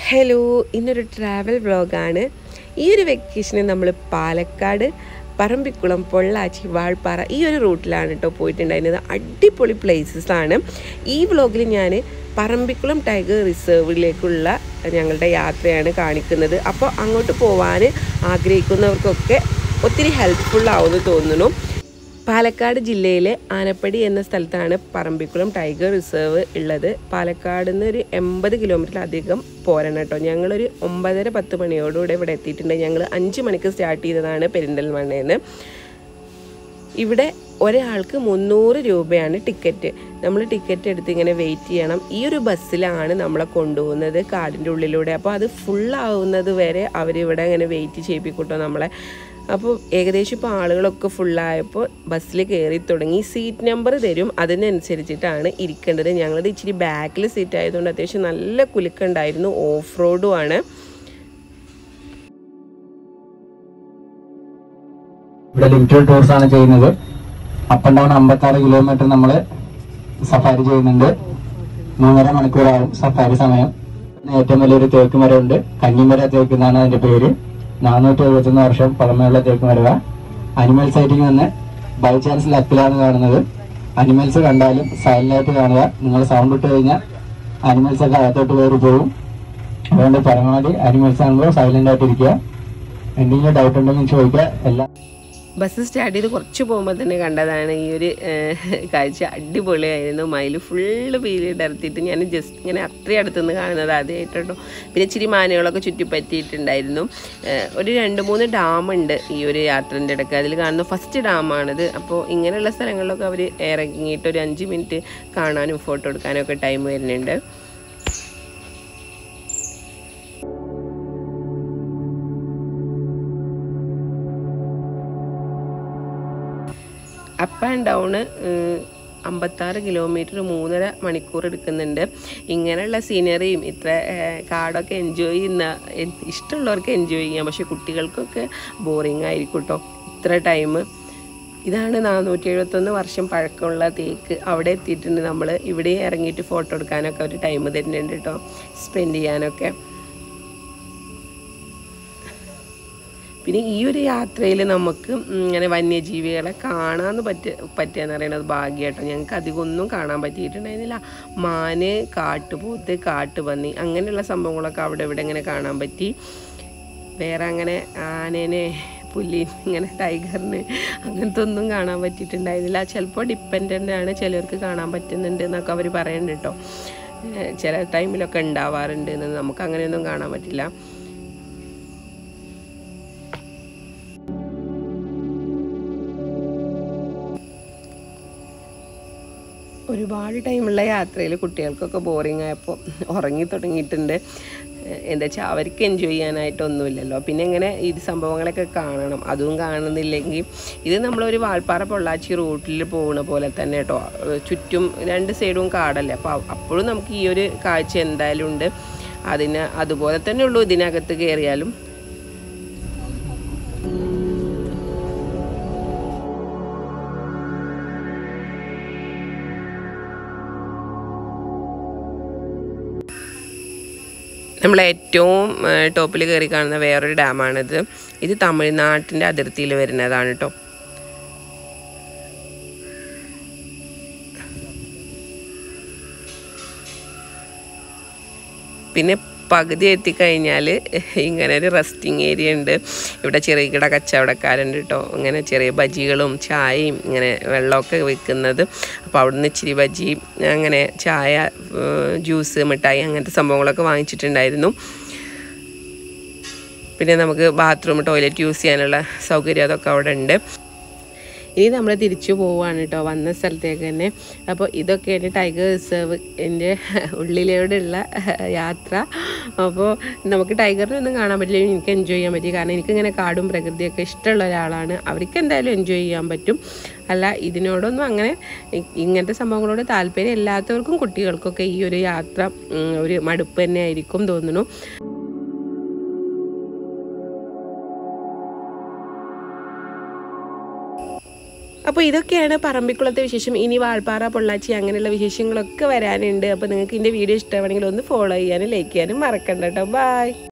Hello, ഇന്നൊരു travel വ്ളോഗാണ്. ഈ ഒരു വെക്കേഷന് നമ്മൾ പാലക്കാട് പറമ്പിക്കുളം, പൊള്ളാച്ചി, വാൾപ്പാറ ഈ ഒരു റൂട്ടിലാണ് കേട്ടോ പോയിട്ടുണ്ടായിരുന്നത്. അടിപൊളി പ്ലേസസ് ആണ്. ഈ വ്ളോഗിൽ ഞാൻ പറമ്പിക്കുളം ടൈഗർ റിസർവിലേക്കുള്ള ഞങ്ങളുടെ യാത്രയാണ് കാണിക്കുന്നത്. അപ്പോൾ അങ്ങോട്ട് പോകാൻ ആഗ്രഹിക്കുന്നവർക്കൊക്കെ ഒത്തിരി ഹെൽപ്ഫുള്ളാവുമെന്ന് തോന്നുന്നു. പാലക്കാട് ജില്ലയിലെ ആനപ്പടി എന്ന സ്ഥലത്താണ് പറമ്പിക്കുളം ടൈഗർ റിസർവ് ഉള്ളത്. പാലക്കാട് നിന്ന് ഒരു 80 കിലോമീറ്ററിലധികം പോരണം കേട്ടോ. ഞങ്ങളൊരു 9:30-10 മണിയോടുകൂടെ ഇവിടെ എത്തിയിട്ടുണ്ട്. ഞങ്ങൾ 5 മണിക്ക് സ്റ്റാർട്ട് ചെയ്തതാണ് പെരിന്തൽമണ്ണയിൽ നിന്ന്. ഇവിടെ ഒരാൾക്ക് 300 രൂപയാണ് ടിക്കറ്റ്. നമ്മൾ ടിക്കറ്റ് എടുത്ത് ഇങ്ങനെ വെയിറ്റ് ചെയ്യണം. ഈ ഒരു ബസ്സിലാണ് നമ്മളെ കൊണ്ടുപോകുന്നത് കാടിൻ്റെ ഉള്ളിലൂടെ. അപ്പോൾ അത് ഫുള്ളാവുന്നത് വരെ അവരിവിടെ ഇങ്ങനെ വെയിറ്റ് ചെയ്യിപ്പിക്കൂട്ടോ നമ്മളെ. അപ്പോൾ ഏകദേശം ഇപ്പോൾ ആളുകളൊക്കെ ഫുള്ളായപ്പോൾ ബസ്സിൽ കയറി തുടങ്ങി. സീറ്റ് നമ്പർ തരും, അതിനനുസരിച്ചിട്ടാണ് ഇരിക്കേണ്ടത്. ഞങ്ങളുടെ ഇച്ചിരി ബാക്കിൽ സീറ്റ് ആയതുകൊണ്ട് അത്യാവശ്യം നല്ല കുലുക്കുണ്ടായിരുന്നു. ഓഫ് റോഡും ആണ്. ഇവിടെ ലിമിറ്റഡ് ടൂർസ് ആണ് ചെയ്യുന്നത്. അപ്പ് ആൻഡ് ഡൗൺ 56 കിലോമീറ്റർ നമ്മൾ സഫാരി ചെയ്യുന്നുണ്ട്. 3.5 മണിക്കൂറാവും സഫാരി സമയം. ഏറ്റവും വലിയൊരു തേക്ക് മരമുണ്ട്, കഞ്ഞിമര തേക്ക് എന്നാണ് അതിന്റെ പേര്. 471 വർഷം പഴമയുള്ള തേക്ക് മരവ. അനിമൽ സൈറ്റിംഗ് വന്ന് ബൈ ചാൻസ് ലക്കിലാണ് കാണുന്നത്. അനിമൽസ് കണ്ടാലും സൈലന്റ് ആയിട്ട് കാണുക. നിങ്ങൾ സൗണ്ട് ഇട്ട് കഴിഞ്ഞാൽ അനിമൽസ് ഒക്കെ അകത്തോട്ട് കയറി പോകും. അതുകൊണ്ട് പരമാവധി അനിമൽസ് ആകുമ്പോൾ സൈലന്റ് ആയിട്ടിരിക്കുക. എന്തെങ്കിലും ഡൗട്ട് ഉണ്ടെങ്കിൽ ചോദിക്കുക. എല്ലാം ബസ് സ്റ്റാർട്ട് ചെയ്ത് കുറച്ച് പോകുമ്പോൾ തന്നെ കണ്ടതാണ് ഈ ഒരു കാഴ്ച. അടിപൊളിയായിരുന്നു. മയിൽ ഫുള്ള് പീരീഡ് ഇറത്തിയിട്ട് ഞാൻ ജസ്റ്റ് ഇങ്ങനെ അത്രയും അടുത്തുനിന്ന് കാണുന്നത് ആദ്യമായിട്ടോ. പിന്നെ ഇച്ചിരി മാനുകളൊക്കെ ചുറ്റിപ്പറ്റിയിട്ടുണ്ടായിരുന്നു. ഒരു 2-3 ഡാമുണ്ട് ഈ ഒരു യാത്രൻ്റെ ഇടയ്ക്ക്. അതിൽ കാണുന്ന ഫസ്റ്റ് ഡാമാണിത്. അപ്പോൾ ഇങ്ങനെയുള്ള സ്ഥലങ്ങളിലൊക്കെ അവർ ഇറങ്ങിയിട്ട് ഒരു 5 മിനിറ്റ് കാണാനും ഫോട്ടോ എടുക്കാനും ഒക്കെ ടൈം വരുന്നുണ്ട്. അപ്പ് ആൻഡ് ഡൗണ് 56 കിലോമീറ്റർ 3.5 മണിക്കൂർ എടുക്കുന്നുണ്ട്. ഇങ്ങനെയുള്ള സീനറിയും ഇത്ര കാടൊക്കെ എൻജോയ് ചെയ്യുന്ന ഇഷ്ടമുള്ളവർക്ക് എൻജോയ് ചെയ്യാം. പക്ഷെ കുട്ടികൾക്കൊക്കെ ബോറിങ് ആയിരിക്കും കേട്ടോ ഇത്ര ടൈം. ഇതാണ് 471 വർഷം പഴക്കമുള്ള തേക്ക്. അവിടെ എത്തിയിട്ടുണ്ട് നമ്മൾ. ഇവിടെ ഇറങ്ങിയിട്ട് ഫോട്ടോ എടുക്കാനൊക്കെ ഒരു ടൈം തരുന്നുണ്ട് കേട്ടോ, സ്പെൻഡ് ചെയ്യാനൊക്കെ. പിന്നെ ഈ ഒരു യാത്രയിൽ നമുക്ക് ഇങ്ങനെ വന്യജീവികളെ കാണാമെന്ന് പറ്റുകയെന്ന് പറയുന്നത് ഭാഗ്യമായിട്ടോ. ഞങ്ങൾക്ക് അധികം ഒന്നും കാണാൻ പറ്റിയിട്ടുണ്ടായിരുന്നില്ല. മാന്, കാട്ടുപോത്ത്, കാട്ടുപന്നി അങ്ങനെയുള്ള സംഭവങ്ങളൊക്കെ അവിടെ ഇവിടെ ഇങ്ങനെ കാണാൻ പറ്റി. വേറെ അങ്ങനെ ആനേനെ, പുലിനെ, ഇങ്ങനെ ടൈഗറിന് അങ്ങനത്തെ ഒന്നും കാണാൻ പറ്റിയിട്ടുണ്ടായിരുന്നില്ല. ചിലപ്പോൾ ഡിപ്പെൻഡൻ്റ് ആണ്, ചിലർക്ക് കാണാൻ പറ്റുന്നുണ്ട് എന്നൊക്കെ അവർ പറയുന്നുണ്ട് കേട്ടോ. ചില ടൈമിലൊക്കെ ഉണ്ടാവാറുണ്ട് എന്ന്. നമുക്ക് അങ്ങനെയൊന്നും കാണാൻ പറ്റില്ല. ഒരുപാട് ടൈമുള്ള യാത്രയിൽ കുട്ടികൾക്കൊക്കെ ബോറിങ് ആയപ്പോൾ ഉറങ്ങി തുടങ്ങിയിട്ടുണ്ട്. എന്താ വെച്ചാൽ അവർക്ക് എൻജോയ് ചെയ്യാനായിട്ടൊന്നുമില്ലല്ലോ. പിന്നെ ഇങ്ങനെ ഈ സംഭവങ്ങളൊക്കെ കാണണം. അതും കാണുന്നില്ലെങ്കിൽ ഇത് നമ്മളൊരു വാൾപ്പാറ പൊള്ളാച്ചി റൂട്ടിൽ പോകുന്ന പോലെ തന്നെ കേട്ടോ. ചുറ്റും 2 സൈഡും കാടല്ലേ. അപ്പോൾ അപ്പോഴും നമുക്ക് ഈ ഒരു കാഴ്ച എന്തായാലും ഉണ്ട്. അതുപോലെ തന്നെ ഉള്ളൂ ഇതിനകത്ത് കയറിയാലും. നമ്മൾ ഏറ്റവും ടോപ്പിൽ കയറി കാണുന്ന വേറൊരു ഡാമാണിത്. ഇത് തമിഴ്നാട്ടിൻ്റെ അതിർത്തിയിൽ വരുന്നതാണ് കേട്ടോ. പിന്നെ പകുതി എത്തിക്കഴിഞ്ഞാൽ ഇങ്ങനെ ഒരു റെസ്റ്റിംഗ് ഏരിയ ഉണ്ട്. ഇവിടെ ചെറുകിട കച്ചവടക്കാരുണ്ട് കേട്ടോ. ഇങ്ങനെ ചെറിയ ബജികളും ചായയും ഇങ്ങനെ വെള്ളമൊക്കെ വിൽക്കുന്നത്. അപ്പോൾ അവിടുന്ന് ഇച്ചിരി ബജി, അങ്ങനെ ചായ, ജ്യൂസ്, മിഠായി അങ്ങനത്തെ സംഭവങ്ങളൊക്കെ വാങ്ങിച്ചിട്ടുണ്ടായിരുന്നു. പിന്നെ നമുക്ക് ബാത്റൂം, ടോയ്ലറ്റ് യൂസ് ചെയ്യാനുള്ള സൗകര്യം അതൊക്കെ അവിടെ ഉണ്ട്. ഇനി നമ്മൾ തിരിച്ചു പോവുകയാണ് കേട്ടോ, വന്ന സ്ഥലത്തേക്ക് തന്നെ. അപ്പോൾ ഇതൊക്കെയാണ് ടൈഗർ റിസർവിൻ്റെ ഉള്ളിലൂടെയുള്ള യാത്ര. അപ്പോൾ നമുക്ക് ടൈഗറിനൊന്നും കാണാൻ പറ്റില്ല, എനിക്ക് എൻജോയ് ചെയ്യാൻ പറ്റി. കാരണം എനിക്കിങ്ങനെ കാടും പ്രകൃതിയൊക്കെ ഇഷ്ടമുള്ള ഒരാളാണ്. അവർക്ക് എന്തായാലും എൻജോയ് ചെയ്യാൻ പറ്റും. അല്ല, ഇതിനോടൊന്നും അങ്ങനെ ഇങ്ങനത്തെ സംഭവങ്ങളോട് താല്പര്യം ഇല്ലാത്തവർക്കും കുട്ടികൾക്കൊക്കെ ഈ ഒരു യാത്ര ഒരു മടുപ്പ് തന്നെ ആയിരിക്കും തോന്നുന്നു. അപ്പോൾ ഇതൊക്കെയാണ് പറമ്പിക്കുളത്തെ വിശേഷം. ഇനി വാൾപ്പാറ, പൊള്ളാച്ചി അങ്ങനെയുള്ള വിശേഷങ്ങളൊക്കെ വരാനുണ്ട്. അപ്പോൾ നിങ്ങൾക്ക് ഇതിൻ്റെ വീഡിയോ ഇഷ്ടമാണെങ്കിൽ ഒന്ന് ഫോളോ ചെയ്യാനും ലൈക്ക് ചെയ്യാനും മറക്കണ്ട കേട്ടോ. ബൈ.